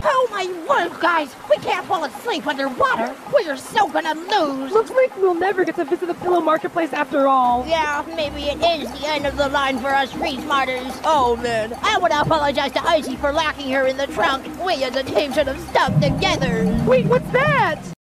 Oh my word, guys! We can't fall asleep underwater! We're so gonna lose! Looks like we'll never get to visit the Pillow Marketplace after all. Yeah, maybe it is the end of the line for us Free-Smarters. Oh man, I want to apologize to Icy for locking her in the trunk. We as a team should have stuck together. Wait, what's that?